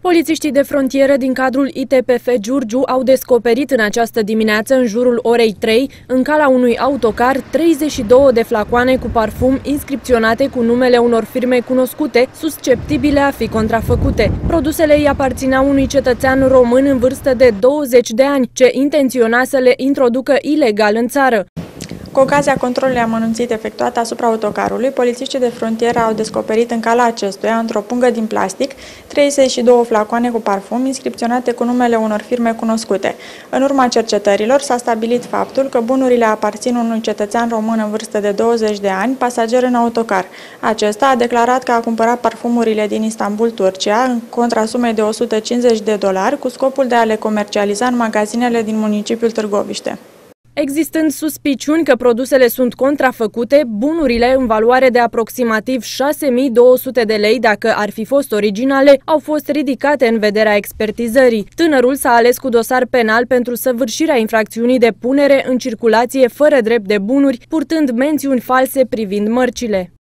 Polițiștii de frontieră din cadrul ITPF Giurgiu au descoperit în această dimineață, în jurul orei 3, în cala unui autocar, 32 de flacoane cu parfum inscripționate cu numele unor firme cunoscute, susceptibile a fi contrafăcute. Produsele îi aparțineau unui cetățean român în vârstă de 20 de ani, ce intenționa să le introducă ilegal în țară. Cu ocazia controlului amănunțit efectuat asupra autocarului, polițiștii de frontieră au descoperit în cala acestuia, într-o pungă din plastic, 32 flacoane cu parfum inscripționate cu numele unor firme cunoscute. În urma cercetărilor s-a stabilit faptul că bunurile aparțin unui cetățean român în vârstă de 20 de ani, pasager în autocar. Acesta a declarat că a cumpărat parfumurile din Istanbul, Turcia, în contrasumei de $150, cu scopul de a le comercializa în magazinele din municipiul Târgoviște. Existând suspiciuni că produsele sunt contrafăcute, bunurile în valoare de aproximativ 6.200 de lei, dacă ar fi fost originale, au fost ridicate în vederea expertizării. Tânărul s-a ales cu dosar penal pentru săvârșirea infracțiunii de punere în circulație fără drept de bunuri, purtând mențiuni false privind mărcile.